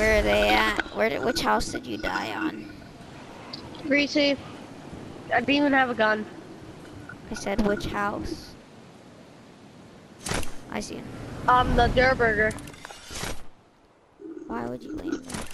Where are they at? Which house did you die on? Greasy. I didn't even have a gun. I said which house? I see him. The Durburger. Why would you land there?